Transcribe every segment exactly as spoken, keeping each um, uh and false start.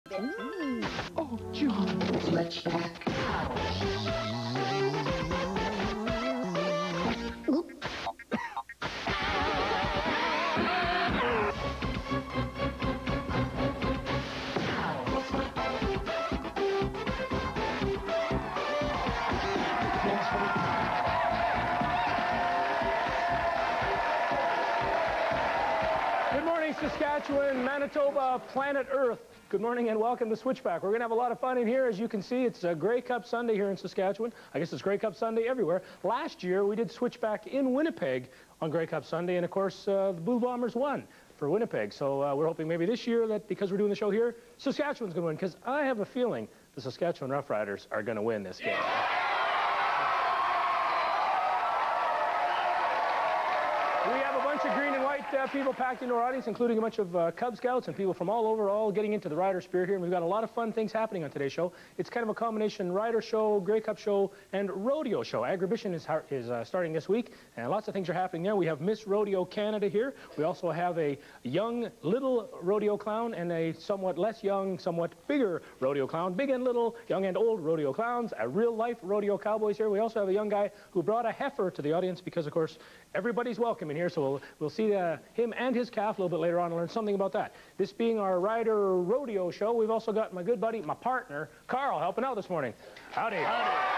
Mm. Oh, John. Switchback. Good morning, Saskatchewan, Manitoba, planet Earth. Good morning and welcome to Switchback. We're going to have a lot of fun in here. As you can see, it's a Grey Cup Sunday here in Saskatchewan. I guess it's Grey Cup Sunday everywhere. Last year, we did Switchback in Winnipeg on Grey Cup Sunday, and of course, uh, the Blue Bombers won for Winnipeg. So uh, we're hoping maybe this year that because we're doing the show here, Saskatchewan's going to win, because I have a feeling the Saskatchewan Roughriders are going to win this game. We have a bunch of green and white uh, people packed into our audience, including a bunch of uh, Cub Scouts and people from all over, all getting into the Rider spirit here. And we've got a lot of fun things happening on today's show. It's kind of a combination Rider show, Grey Cup show, and rodeo show. Agribition is, is uh, starting this week, and lots of things are happening there. We have Miss Rodeo Canada here. We also have a young, little rodeo clown and a somewhat less young, somewhat bigger rodeo clown. Big and little, young and old rodeo clowns. A real-life rodeo cowboys here. We also have a young guy who brought a heifer to the audience because, of course, everybody's welcome in here, so we'll, we'll see uh, him and his calf a little bit later on and learn something about that. This being our Rider Rodeo show, we've also got my good buddy, my partner, Carl, helping out this morning. Howdy. Howdy.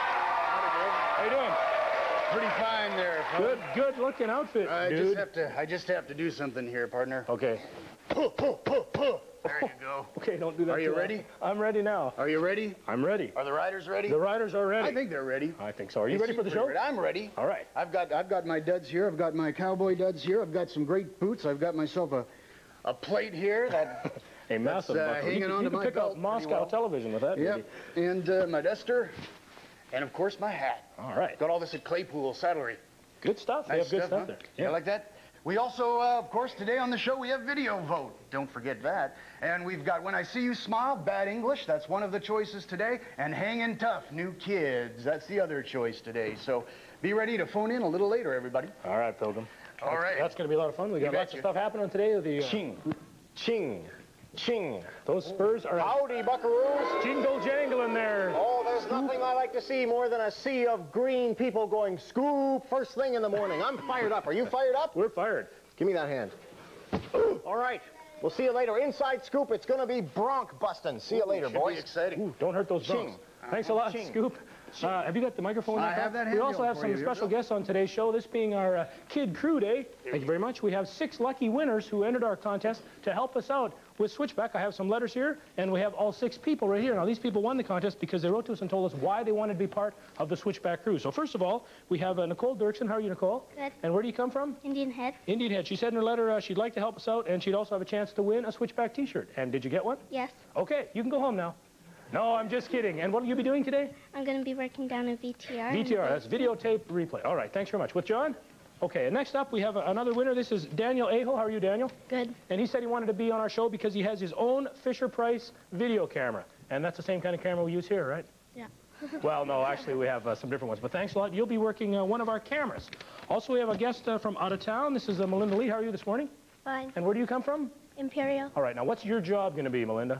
Howdy, How you doing? Pretty fine there, Good, good-looking outfit, I dude. just have to, I just have to do something here, partner. Okay. Puh, puh, puh, puh. There you go. Okay, don't do that. Are you too ready? loud. I'm ready now. Are you ready? I'm ready. Are the riders ready? The Riders are ready. I think they're ready. I think so. Are you They ready seem for the pretty show? ready. I'm ready. All right. I've got, I've got my duds here. I've got my cowboy duds here. I've got some great boots. I've got myself a, a plate here that. A massive uh, buckle. hanging You can, onto you can my pick belt up pretty Moscow well. television with that. Yep. Maybe. And uh, my duster, and of course my hat. All right. Got all this at Claypool Saddlery. Good stuff. They Nice have good stuff, stuff huh? there. Yeah, like that. We also, uh, of course, today on the show, we have video vote. Don't forget that. And we've got When I See You Smile, Bad English. That's one of the choices today. And Hangin' Tough, New Kids. That's the other choice today. So be ready to phone in a little later, everybody. All right, Pilgrim. All right. That's going to be a lot of fun. We got You lots of betcha. stuff happening today. The uh, Ching, ching, ching. those spurs are Howdy, buckaroos. jingle jangling there. Oh, there's nothing I like to see more than a sea of green people going scoop first thing in the morning. I'm fired up. Are you fired up? We're fired. Give me that hand. All right. We'll see you later. Inside scoop, it's going to be bronc busting. See you later, Should be boys. exciting. Ooh, don't hurt those Ching. drums. Thanks a lot, Ching. Scoop. Uh, have you got the microphone? I up have there? that We handheld also have for some you here, special Bill. guests on today's show. This being our uh, Kid Crew Day. Thank you very much. We have six lucky winners who entered our contest to help us out with Switchback. I have some letters here, and we have all six people right here. Now, these people won the contest because they wrote to us and told us why they wanted to be part of the Switchback crew. So, first of all, we have uh, Nicole Dirksen. How are you, Nicole? Good. And where do you come from? Indian Head? Indian Head. She said in her letter uh, she'd like to help us out, and she'd also have a chance to win a Switchback T-shirt. And did you get one? Yes. Okay, you can go home now. No, I'm just kidding. And what will you be doing today? I'm going to be working down in V T R. V T R, that's videotape replay. All right, thanks very much. With John? Okay, and next up we have a, another winner. This is Daniel Aho. How are you, Daniel? Good. And he said he wanted to be on our show because he has his own Fisher-Price video camera. And that's the same kind of camera we use here, right? Yeah. Well, no, actually we have uh, some different ones. But thanks a lot. You'll be working uh, one of our cameras. Also, we have a guest uh, from out of town. This is uh, Melinda Lee. How are you this morning? Fine. And where do you come from? Imperial. All right, now what's your job going to be, Melinda?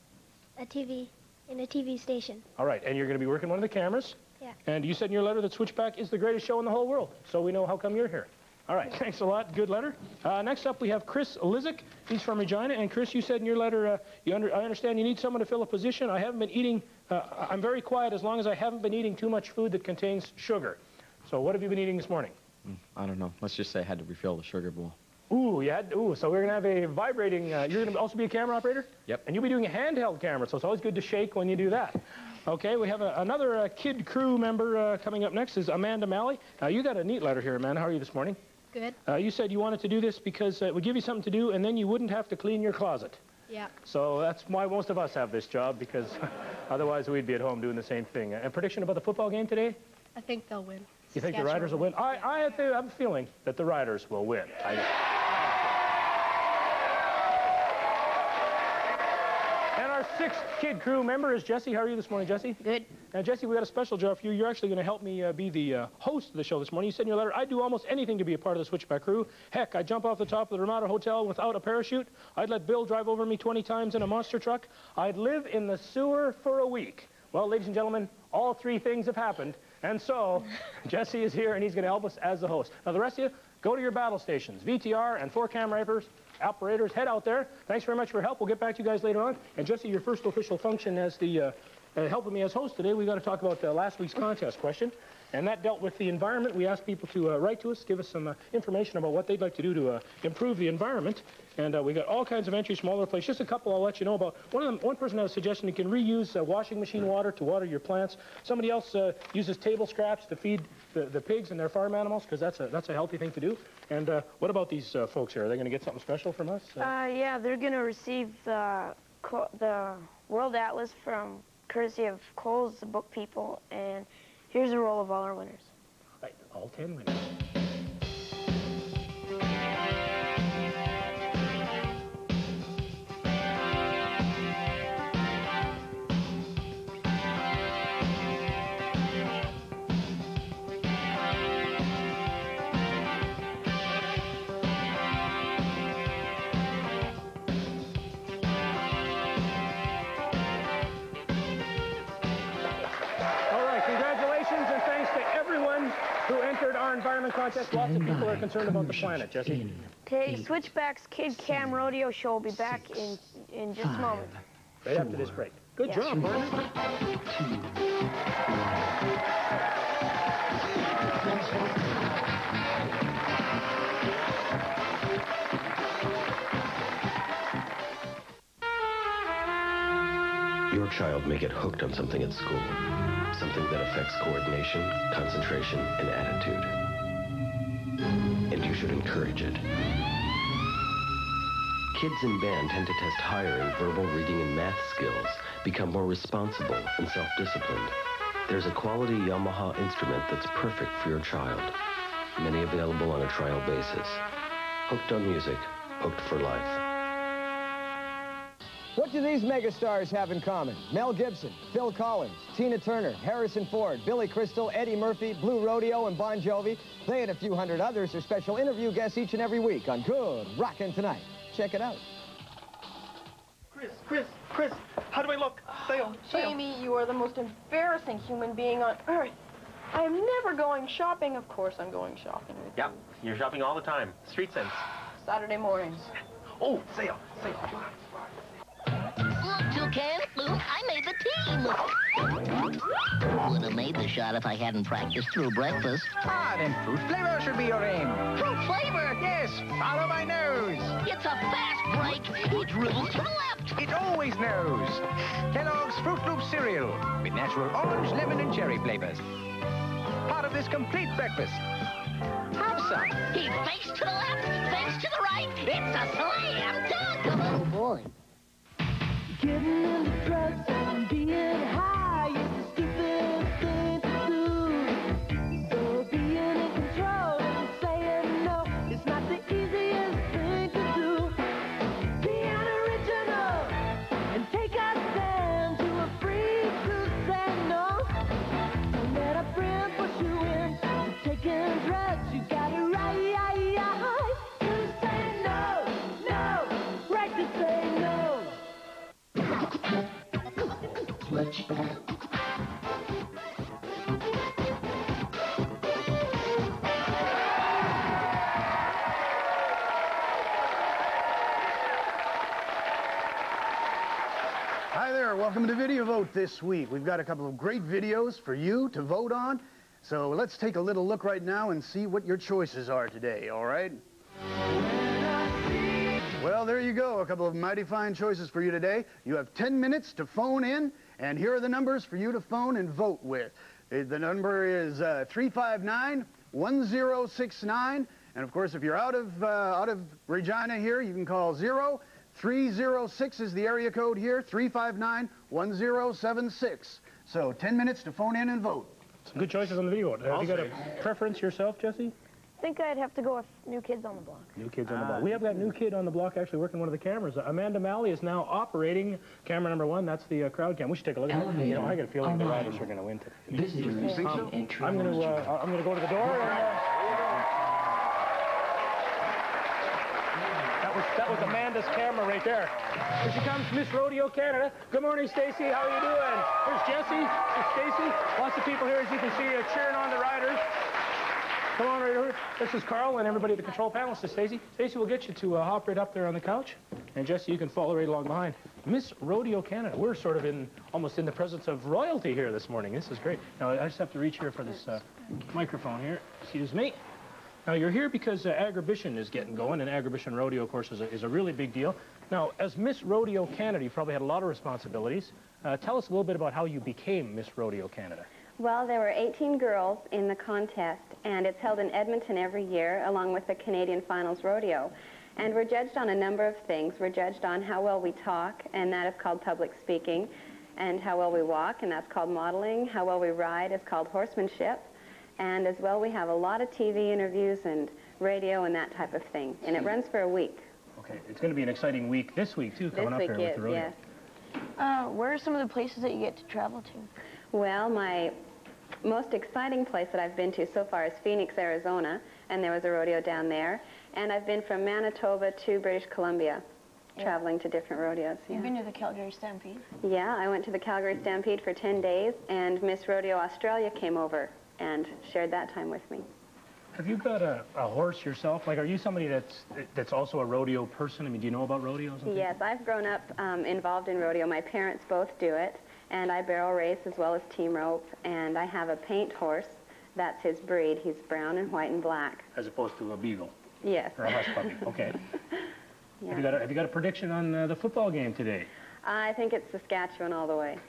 A T V. In a T V station. All right, and you're going to be working one of the cameras? Yeah. And you said in your letter that Switchback is the greatest show in the whole world, so we know how come you're here. All right, thanks a lot. Good letter. Uh, next up, we have Chris Lizick. He's from Regina. And Chris, you said in your letter, uh, you under, I understand you need someone to fill a position. I haven't been eating, uh, I'm very quiet as long as I haven't been eating too much food that contains sugar. So what have you been eating this morning? I don't know. Let's just say I had to refill the sugar bowl. Ooh, you had, ooh, so we're going to have a vibrating, uh, you're going to also be a camera operator? Yep. And you'll be doing a handheld camera, so it's always good to shake when you do that. Okay, we have a, another uh, Kid Crew member uh, coming up next is Amanda Malley. Uh, you got a neat letter here, Amanda. How are you this morning? Good. Uh, you said you wanted to do this because uh, it would give you something to do, and then you wouldn't have to clean your closet. Yeah. So that's why most of us have this job, because otherwise we'd be at home doing the same thing. A prediction about the football game today? I think they'll win. You think the Riders will win? I, I have a feeling that the Riders will win. I, sixth kid crew member is Jesse. How are you this morning, Jesse? Good. Now, Jesse, we got a special job for you. You're actually going to help me uh, be the uh, host of the show this morning. You said in your letter, I'd do almost anything to be a part of the Switchback crew. Heck, I'd jump off the top of the Ramada Hotel without a parachute. I'd let Bill drive over me twenty times in a monster truck. I'd live in the sewer for a week. Well, ladies and gentlemen, all three things have happened. And so, Jesse is here, and he's going to help us as the host. Now, the rest of you, go to your battle stations. V T R and four cam rifers, operators, head out there. Thanks very much for your help. We'll get back to you guys later on. And Jesse, your first official function as the uh, uh, helping me as host today, we got to talk about uh, last week's contest question. And that dealt with the environment. We asked people to uh, write to us, give us some uh, information about what they'd like to do to uh, improve the environment. And uh, we got all kinds of entries from all over the place. Just a couple I'll let you know about. One of them, one person had a suggestion you can reuse uh, washing machine water to water your plants. Somebody else uh, uses table scraps to feed the, the pigs and their farm animals, because that's a, that's a healthy thing to do. And uh, what about these uh, folks here? Are they going to get something special from us? Uh, Uh, yeah, they're going to receive the, co the World Atlas from courtesy of Cole's, the book people, and here's a roll of all our winners. right, all ten winners. Who entered our environment contest. Lots of people are concerned about the planet, Jesse. Okay, Switchback's Kid Cam Rodeo show will be back in, in just a moment. Right after this break. Good Yeah. job, partner. Your child may get hooked on something at school, something that affects coordination, concentration, and attitude. And you should encourage it. Kids in band tend to test higher in verbal, reading, and math skills, become more responsible and self-disciplined. There's a quality Yamaha instrument that's perfect for your child. Many available on a trial basis. Hooked on music, hooked for life. What do these megastars have in common? Mel Gibson, Phil Collins, Tina Turner, Harrison Ford, Billy Crystal, Eddie Murphy, Blue Rodeo, and Bon Jovi. They and a few hundred others are special interview guests each and every week on Good Rockin' Tonight. Check it out. Chris, Chris, Chris, how do I look? Say on, say on. Jamie, you are the most embarrassing human being on earth. I am never going shopping. Of course I'm going shopping with Yeah, you're shopping all the time. Street sense. you. Saturday mornings. Oh, say on, say on. Look, Toucan, look, I made the team. Would have made the shot if I hadn't practiced through breakfast. Ah, then fruit flavor should be your aim. Fruit flavor? Yes, follow my nose. It's a fast break. It dribbles to the left. It always knows. Kellogg's Fruit Loop cereal with natural orange, lemon, and cherry flavors. Part of this complete breakfast. Have some. He fakes to the left, fakes to the right. It's a slam dunk. Oh, boy. Getting into drugs and being high is a stupid thing to do. So being in control and saying no is not the easiest thing to do. Be unoriginal and take a stand. You are free to say no. Don't let a friend push you in to taking drugs. You got it right. To say no, no, right to say no. Switchback. Hi there, welcome to Video Vote this week. We've got a couple of great videos for you to vote on. So let's take a little look right now and see what your choices are today, all right? Well, there you go, a couple of mighty fine choices for you today. You have ten minutes to phone in, and here are the numbers for you to phone and vote with. Uh, The number is uh, three five nine, one zero six nine, and of course, if you're out of, uh, out of Regina here, you can call zero three zero six is the area code here, three five nine, one zero seven six. So ten minutes to phone in and vote. Some good choices on the video. Have I'll you got say. a preference yourself, Jesse? think I'd have to go with New Kids on the Block. New Kids on the Block. We have got a new kid on the block actually working one of the cameras. Amanda Malley is now operating camera number one. That's the uh, crowd cam. We should take a look at it. You know, I got a feeling the Riders are going to win today. Visitors Um, entry. I'm going to uh, I'm going to go to the door. And, uh, that was that was Amanda's camera right there. Here she comes, Miss Rodeo Canada. Good morning, Stacy. How are you doing? Here's Jesse. Here's Stacy. Lots of people here, as you can see, uh, cheering on the Riders. Come on right over. This is Carl and everybody at the control panel. This is Stacy. Stacy will get you to uh, hop right up there on the couch. And Jesse, you can follow right along behind. Miss Rodeo Canada. We're sort of in, almost in the presence of royalty here this morning. This is great. Now, I just have to reach here for this uh, microphone here. Excuse me. Now, you're here because uh, Agribition is getting going, and Agribition Rodeo, of course, is a, is a really big deal. Now, as Miss Rodeo Canada, you probably had a lot of responsibilities. Uh, tell us a little bit about how you became Miss Rodeo Canada. Well, there were eighteen girls in the contest, and it's held in Edmonton every year, along with the Canadian Finals Rodeo. And we're judged on a number of things. We're judged on how well we talk, and that is called public speaking, and how well we walk, and that's called modeling. How well we ride is called horsemanship. And as well, we have a lot of T V interviews and radio and that type of thing. And it runs for a week. Okay, it's going to be an exciting week this week, too, coming up This here week with the is, rodeo. yes. Uh, where are some of the places that you get to travel to? Well, my most exciting place that I've been to so far is Phoenix, Arizona, and there was a rodeo down there. And I've been from Manitoba to British Columbia, Yeah. traveling to different rodeos. You've Yeah. been to the Calgary Stampede? Yeah, I went to the Calgary Stampede for ten days, and Miss Rodeo Australia came over and shared that time with me. Have you got a, a horse yourself? Like, are you somebody that's that's also a rodeo person? I mean, do you know about rodeos and things? Yes, I've grown up um, involved in rodeo. My parents both do it, and I barrel race as well as team rope, and I have a paint horse. That's his breed. He's brown and white and black. As opposed to a beagle? Yes. Or a hush puppy, okay. Yeah. Have you got a, have you got a prediction on uh, the football game today? I think it's Saskatchewan all the way.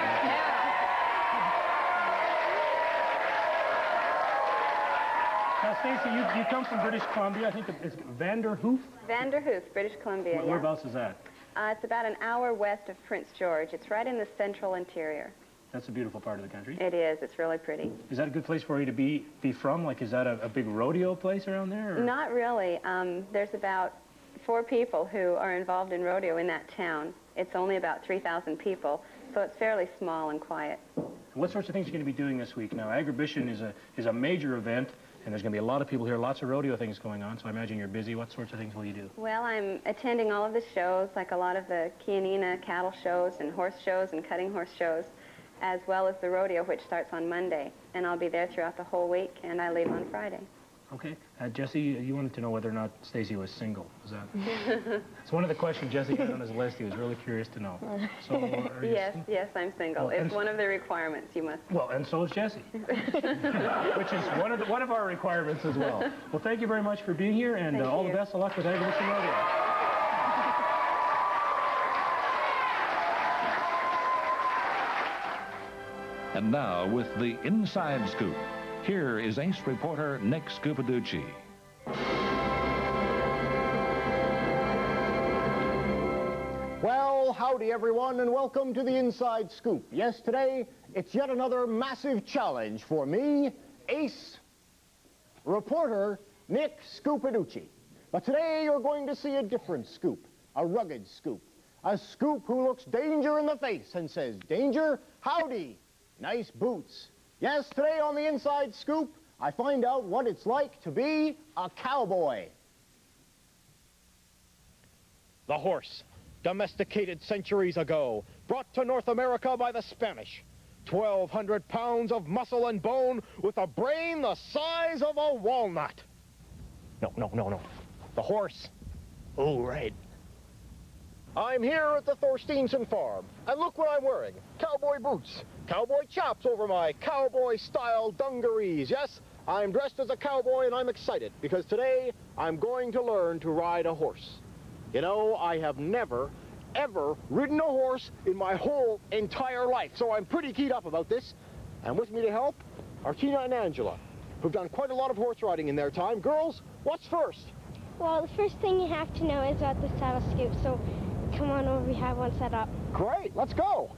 Now, Stacey, you, you come from British Columbia. I think it's Vanderhoof? Vanderhoof, British Columbia. Where, yeah. whereabouts is that? Uh, it's about an hour west of Prince George. It's right in the central interior. That's a beautiful part of the country. It is. It's really pretty. Is that a good place for you to be be from? Like, is that a, a big rodeo place around there? Or? Not really. Um, there's about four people who are involved in rodeo in that town. It's only about three thousand people, so it's fairly small and quiet. What sorts of things are you going to be doing this week? Now, Agribition is a is a major event, and there's going to be a lot of people here, lots of rodeo things going on, so I imagine you're busy. What sorts of things will you do? Well, I'm attending all of the shows, like a lot of the Kianina cattle shows and horse shows and cutting horse shows, as well as the rodeo, which starts on Monday. And I'll be there throughout the whole week, and I leave on Friday. Okay. Uh, Jesse, you wanted to know whether or not Stacy was single. Is that? It's one of the questions Jesse had on his list. He was really curious to know. So, are you Yes, single? yes, I'm single. Well, and- It's one of the requirements. You must. Well, and so is Jesse, which is one of the, one of our requirements as well. Well, thank you very much for being here, and Thank uh, all you. the best of luck with Agribition Rodeo. And now, with the Inside Scoop, here is ace reporter Nick Scupaducci. Well, howdy everyone, and welcome to the Inside Scoop. Yes, today, it's yet another massive challenge for me, ace reporter Nick Scupaducci. But today, you're going to see a different scoop, a rugged scoop, a scoop who looks danger in the face and says, "Danger, howdy, nice boots." Yes, today on the Inside Scoop, I find out what it's like to be a cowboy. The horse, domesticated centuries ago, brought to North America by the Spanish. twelve hundred pounds of muscle and bone with a brain the size of a walnut. No, no, no, no. The horse. Oh, right. I'm here at the Thorsteinson farm, and look what I'm wearing. Cowboy boots, cowboy chaps over my cowboy-style dungarees. Yes, I'm dressed as a cowboy, and I'm excited, because today I'm going to learn to ride a horse. You know, I have never, ever ridden a horse in my whole entire life, so I'm pretty keyed up about this. And with me to help are Tina and Angela, who've done quite a lot of horse riding in their time. Girls, what's first? Well, the first thing you have to know is about the saddle scoop, so come on over, we have one set up. Great, let's go.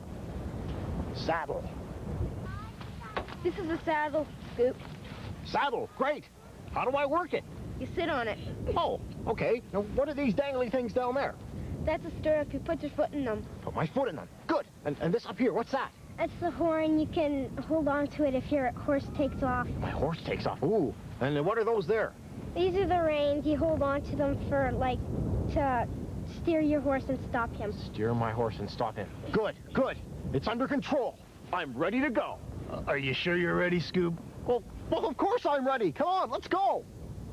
Saddle. This is the saddle scoop. Saddle, great. How do I work it? You sit on it. Oh, okay. Now, what are these dangly things down there? That's a stirrup. You put your foot in them. Put my foot in them. Good. And, and this up here, what's that? That's the horn. You can hold on to it if your horse takes off. My horse takes off. Ooh. And what are those there? These are the reins. You hold on to them for, like, to steer your horse and stop him. Steer my horse and stop him. Good, good. It's under control. I'm ready to go. Uh, are you sure you're ready, Scoop? Well, well, of course I'm ready. Come on, let's go.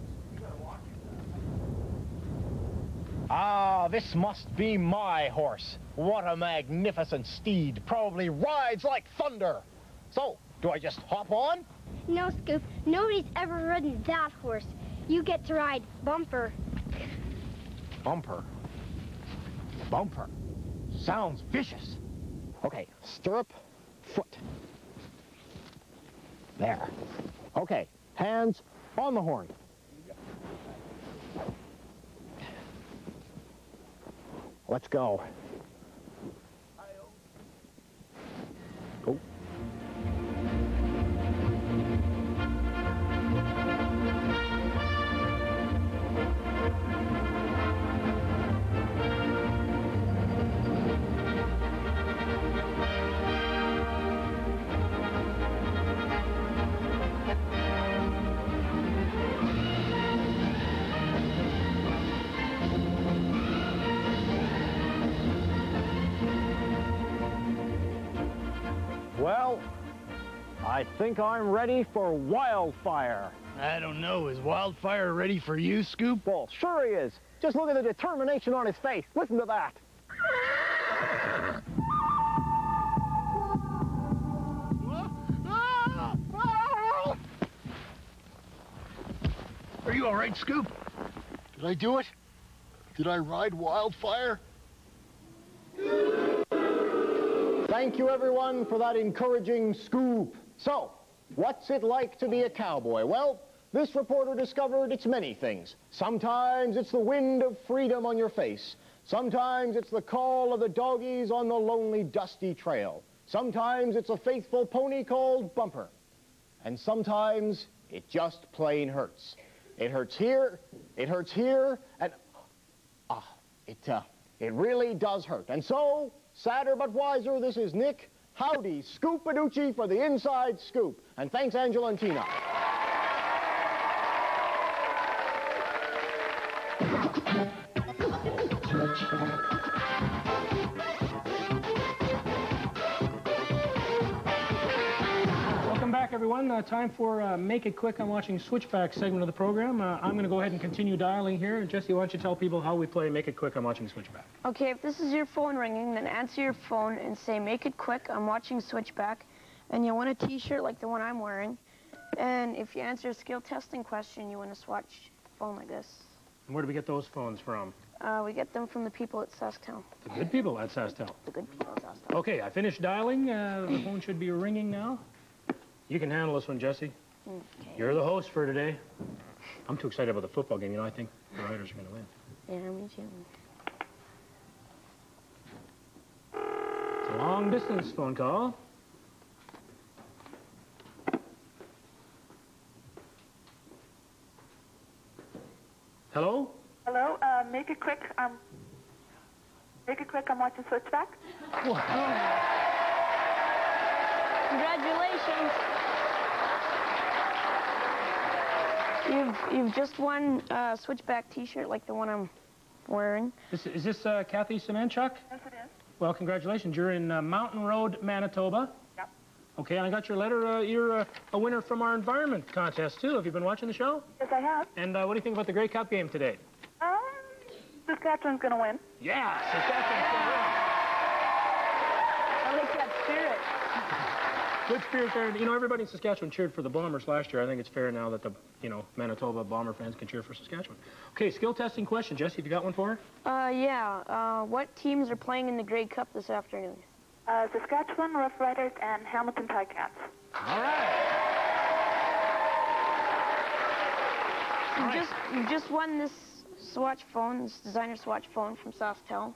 Ah, this must be my horse. What a magnificent steed. Probably rides like thunder. So, do I just hop on? No, Scoop. Nobody's ever ridden that horse. You get to ride Bumper. Bumper. Bumper. Sounds vicious. Okay, stirrup, foot. There. Okay, hands on the horn. Let's go. Oh. Well, I think I'm ready for wildfire. I don't know. Is Wildfire ready for you, Scoop? Well, sure he is. Just look at the determination on his face. Listen to that. Are you all right, Scoop? Did I do it? Did I ride Wildfire? Thank you, everyone, for that encouraging scoop. So, what's it like to be a cowboy? Well, this reporter discovered it's many things. Sometimes it's the wind of freedom on your face. Sometimes it's the call of the doggies on the lonely, dusty trail. Sometimes it's a faithful pony called Bumper. And sometimes it just plain hurts. It hurts here, it hurts here, and ah, it, uh, it really does hurt. And so, sadder but wiser, this is Nick. Howdy, Scoopaducci for the Inside Scoop. And thanks, Angela and Tina. Welcome back, everyone. Uh, time for uh, Make It Quick. I'm watching Switchback segment of the program. Uh, I'm going to go ahead and continue dialing here. Jesse, why don't you tell people how we play Make It Quick? I'm watching Switchback. Okay, if this is your phone ringing, then answer your phone and say, make it quick, I'm watching Switchback. And you want a t-shirt like the one I'm wearing. And if you answer a skill testing question, you want a Swatch phone like this. And where do we get those phones from? Uh, we get them from the people at Sasktown. The good people at Sasktown. The good people at Sasktown. Okay, I finished dialing. Uh, the phone should be ringing now. You can handle this one, Jesse. Okay. You're the host for today. I'm too excited about the football game. You know, I think the Riders are going to win. Yeah, me too. It's a long-distance phone call. Hello? Hello, uh, make it quick. Um, make it quick. I'm watching Switchback. Congratulations. You've you've just won a Switchback T-shirt like the one I'm wearing. Is, is this uh, Kathy Semenchuk? Yes, it is. Well, congratulations. You're in uh, Mountain Road, Manitoba. Yep. Okay, and I got your letter. Uh, you're uh, a winner from our environment contest, too. Have you been watching the show? Yes, I have. And uh, what do you think about the Grey Cup game today? Um, Saskatchewan's gonna win. Yeah, Saskatchewan's going to win. I like that spirit. Good spirit there. You know, everybody in Saskatchewan cheered for the Bombers last year. I think it's fair now that the, you know, Manitoba Bomber fans can cheer for Saskatchewan. Okay, skill testing question. Jesse, have you got one for her? Uh, yeah. Uh, what teams are playing in the Grey Cup this afternoon? Uh, Saskatchewan, Roughriders, and Hamilton Ticats. All right. You just you just won this Swatch phone, this designer Swatch phone from Sasktown,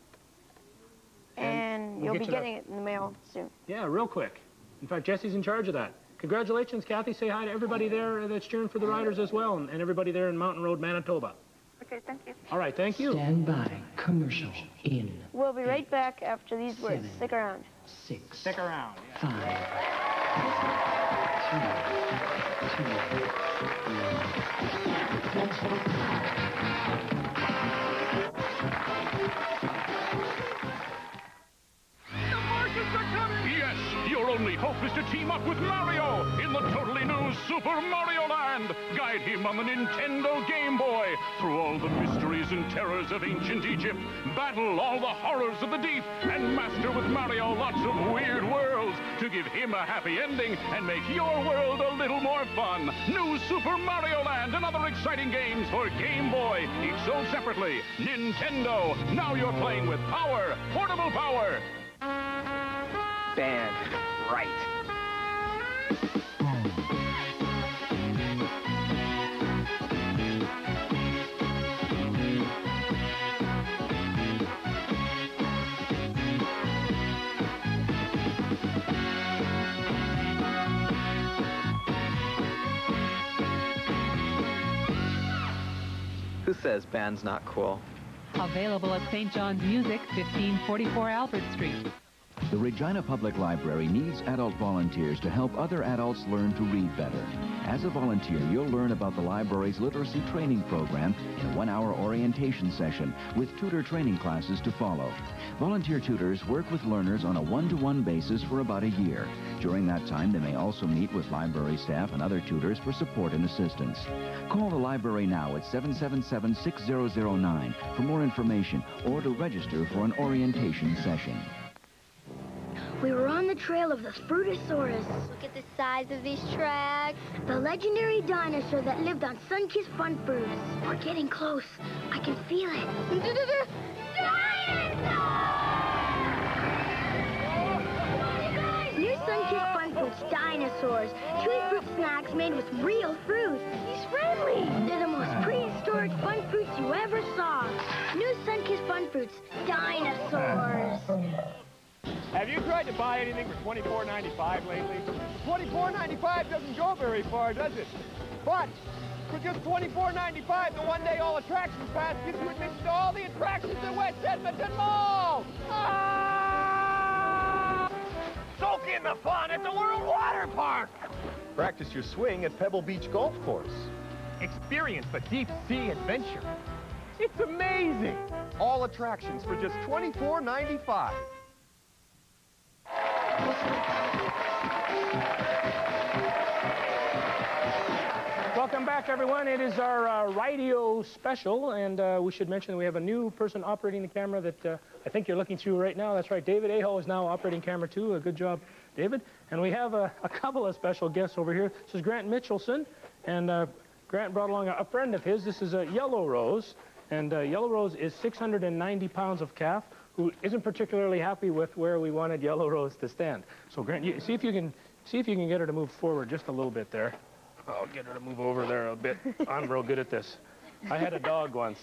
and, we'll you'll get be you getting that. it in the mail soon. Yeah, real quick. In fact, Jesse's in charge of that. Congratulations, Kathy. Say hi to everybody there that's cheering for the Riders as well, and, and everybody there in Mountain Road, Manitoba. Okay, thank you. All right, thank you. Stand by. Commercial in We'll be right back after these words. seven, Stick around. six, Stick around. Yeah. five, Yes, your only hope is to team up with Mario in the totally new Super Mario Land. Guide him on the Nintendo Game Boy through all the mysteries and terrors of ancient Egypt. Battle all the horrors of the deep and master with Mario lots of weird worlds to give him a happy ending and make your world a little more fun. New Super Mario Land and other exciting games for Game Boy, each sold separately. Nintendo, now you're playing with power, portable power. Band. Right. Who says band's not cool? Available at Saint John's Music, fifteen forty-four Alfred Street. The Regina Public Library needs adult volunteers to help other adults learn to read better. As a volunteer, you'll learn about the library's literacy training program in a one-hour orientation session with tutor training classes to follow. Volunteer tutors work with learners on a one-to-one basis for about a year. During that time, they may also meet with library staff and other tutors for support and assistance. Call the library now at seven seven seven, six zero zero nine for more information or to register for an orientation session. We were on the trail of the Frutosaurus. Look at the size of these tracks. The legendary dinosaur that lived on sun-kissed fun fruits. We're getting close. I can feel it. New sun-kissed fun fruits dinosaurs. Chewy fruit snacks made with real fruit. He's friendly. They're the most prehistoric fun fruits you ever saw. New sun-kissed fun fruits dinosaurs. Have you tried to buy anything for twenty-four ninety-five lately? twenty-four ninety-five doesn't go very far, does it? But for just twenty-four ninety-five, the one-day all attractions pass gives you admission to all the attractions at West Edmonton Mall! Ah! Soak in the fun at the World Water Park! Practice your swing at Pebble Beach Golf Course. Experience the deep sea adventure. It's amazing! All attractions for just twenty-four ninety-five. Welcome back, everyone. It is our uh, radio special, and uh, we should mention that we have a new person operating the camera that uh, I think you're looking through right now. That's right, David Aho is now operating camera two. A good job, David. And we have a, a couple of special guests over here. This is Grant Mitchelson, and uh, Grant brought along a, a friend of his. This is a Yellow Rose, and uh, Yellow Rose is six hundred ninety pounds of calf, who isn't particularly happy with where we wanted Yellow Rose to stand. So Grant, you, see if you can see if you can get her to move forward just a little bit there. I'll get her to move over there a bit. I'm real good at this. I had a dog once.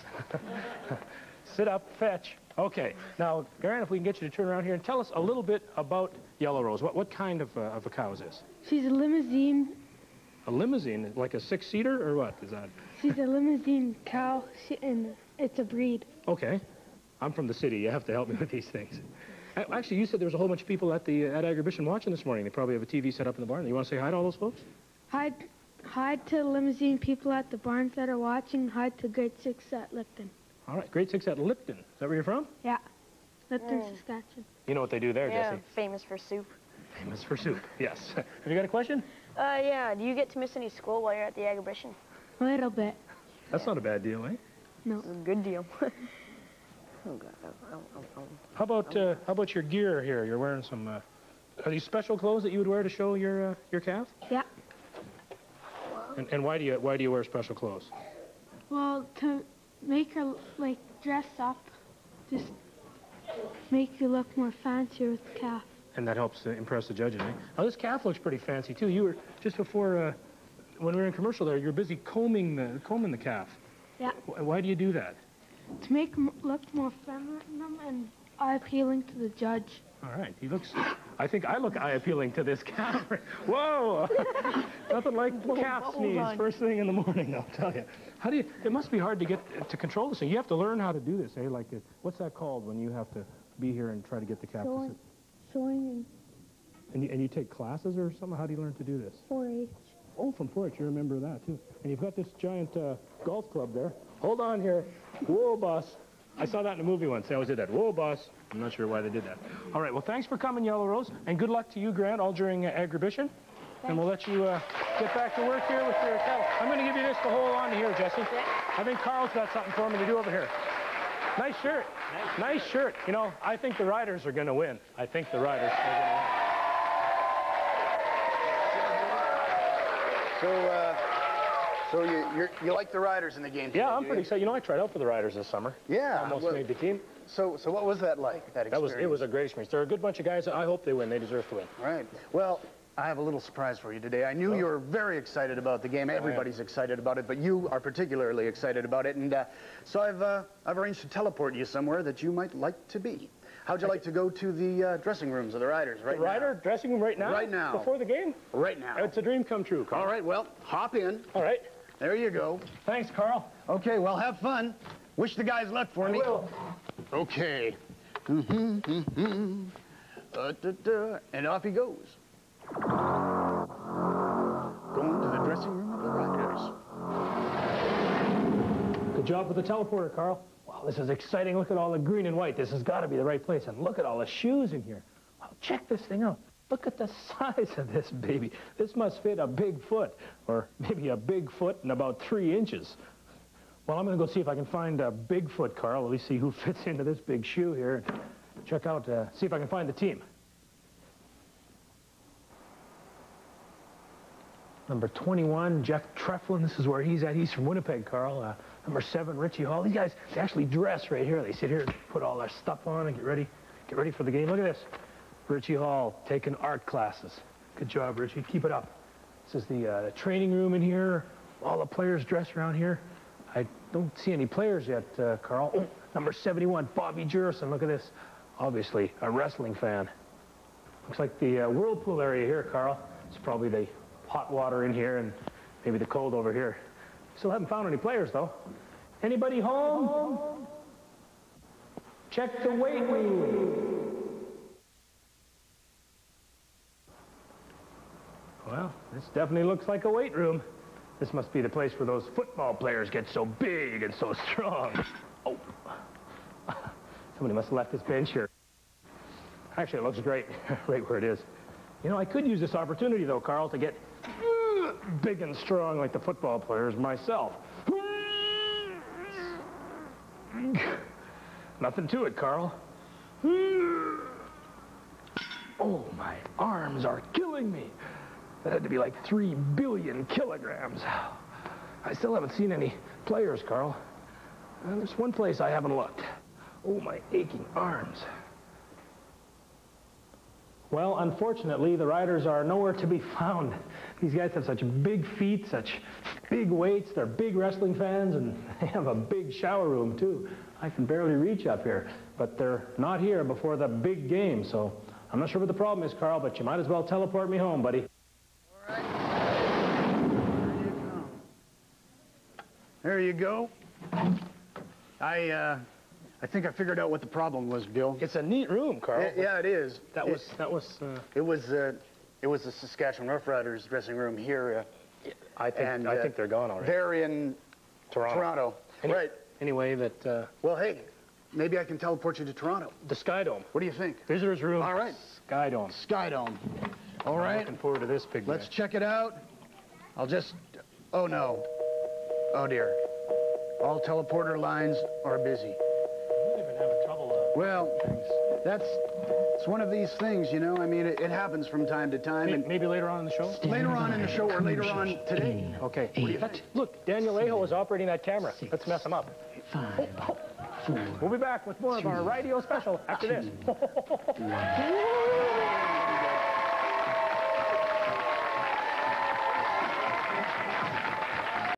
Sit up, fetch. Okay. Now, Grant, if we can get you to turn around here and tell us a little bit about Yellow Rose. What what kind of uh, of a cow is this? She's a limousine. A limousine, like a six-seater, or what is that? She's a limousine cow, she, and it's a breed. Okay. I'm from the city. You have to help me with these things. Actually, you said there was a whole bunch of people at the at Agribition watching this morning. They probably have a T V set up in the barn. You want to say hi to all those folks? Hi, hi to the limousine people at the barns that are watching. Hi to grade six at Lipton. All right, grade six at Lipton. Is that where you're from? Yeah, Lipton, Mm. Saskatchewan. You know what they do there, Yeah, Jesse? famous for soup. Famous for soup, yes. Have you got a question? Uh, yeah, do you get to miss any school while you're at the Agribition? A little bit. That's not a bad deal, eh? No. It's a good deal. Oh, God. Oh, oh, oh, oh. How about uh, how about your gear here? You're wearing some. Uh, are these special clothes that you would wear to show your uh, your calf? Yeah. And, and why do you why do you wear special clothes? Well, to make her, like, dress up, just make you look more fancier with the calf. And that helps uh, impress the judges, eh? Now this calf looks pretty fancy too. You were just before uh, when we were in commercial there. You're busy combing the combing the calf. Yeah. W why do you do that? To make him look more feminine and appealing to the judge. All right. He looks. I think I look eye-appealing to this camera. Whoa! Nothing like calf sneeze on. First thing in the morning, I'll tell you. How do you, it must be hard to get, to control this thing. You have to learn how to do this, eh? Like, uh, what's that called when you have to be here and try to get the calf to sit? Showing And you, and you take classes or something? How do you learn to do this? four H. Oh, from four H, you remember that, too. And you've got this giant uh, golf club there. Hold on here. Whoa, boss. I saw that in a movie once. They always did that. Whoa, boss. I'm not sure why they did that. All right, well, thanks for coming, Yellow Rose, and good luck to you, Grant, all during uh, exhibition. And we'll let you uh, get back to work here with your cattle. I'm going to give you this to hold on to here, Jesse. I think Carl's got something for me to do over here. Nice shirt. Nice, nice shirt. You know, I think the Riders are going to win. I think the Riders are going to win. So, uh, so you you're, you like the Riders in the game today, Yeah, I'm do pretty you? excited. You know, I tried out for the Riders this summer. Yeah. Almost well, made the team. So, so what was that like, that experience? That was, it was a great experience. They're a good bunch of guys. I hope they win. They deserve to win. Right. Well, I have a little surprise for you today. I knew Oh. you were very excited about the game. Everybody's excited about it, but you are particularly excited about it. And uh, so I've, uh, I've arranged to teleport you somewhere that you might like to be. How'd you like to go to the uh, dressing rooms of the Riders right the Rider now? dressing room right now? Right now. Before the game? Right now. It's a dream come true, Carl. All right, well, hop in. All right. There you go. Thanks, Carl. Okay, well, have fun. Wish the guys luck for I me. will. Okay. Mm-hmm, mm-hmm. Uh, da, da. And off he goes. Going to the dressing room of the Riders. Good job with the teleporter, Carl. Wow, this is exciting. Look at all the green and white. This has got to be the right place. And look at all the shoes in here. Wow, check this thing out. Look at the size of this baby. This must fit a big foot, or maybe a big foot and about three inches. Well, I'm going to go see if I can find a Bigfoot, Carl. At least see who fits into this big shoe here. Check out, uh, see if I can find the team. Number twenty-one, Jeff Treflin. This is where he's at. He's from Winnipeg, Carl. Uh, number seven, Richie Hall. These guys, they actually dress right here. They sit here and put all their stuff on and get ready, get ready for the game. Look at this. Richie Hall taking art classes. Good job, Richie. Keep it up. This is the, uh, the training room in here. All the players dress around here. I don't see any players yet, uh, Carl. Oh, number seventy-one, Bobby Jurison. Look at this. Obviously, a wrestling fan. Looks like the uh, whirlpool area here, Carl. It's probably the hot water in here and maybe the cold over here. Still haven't found any players, though. Anybody home? Check the weight room. Well, this definitely looks like a weight room. This must be the place where those football players get so big and so strong. Oh. Somebody must have left this bench here. Actually, it looks great, right where it is. You know, I could use this opportunity, though, Carl, to get big and strong like the football players myself. Nothing to it, Carl. Oh, my arms are killing me. That had to be like three billion kilograms. I still haven't seen any players, Carl. Uh, there's one place I haven't looked. Oh, my aching arms. Well, unfortunately, the Riders are nowhere to be found. These guys have such big feet, such big weights. They're big wrestling fans, and they have a big shower room, too. I can barely reach up here, but they're not here before the big game, so I'm not sure what the problem is, Carl, but you might as well teleport me home, buddy. All right. There you go. There you go. I, uh... I think I figured out what the problem was, Bill. It's a neat room, Carl. It, yeah, it is. That it, was that was. Uh, it was. Uh, it was the Saskatchewan Roughriders dressing room here. Uh, I think. and, I uh, think they're gone already. They're in Toronto. Toronto. Any, right. Anyway, that. Uh, well, hey, maybe I can teleport you to Toronto. The Sky Dome. What do you think? Visitors room. All right. Sky Dome. Sky Dome. All I'm right. Looking forward to this big. Let's match. check it out. I'll just. Oh no. Oh dear. All teleporter lines are busy. Well, that's it's one of these things, you know. I mean, it, it happens from time to time. Maybe, and maybe later on in the show? Later on in the show or later on today. Okay. What do you think? Look, Daniel Aho is operating that camera. Six, Let's mess him up. Five, oh, oh. four, We'll be back with more three, of our radio special after two, this.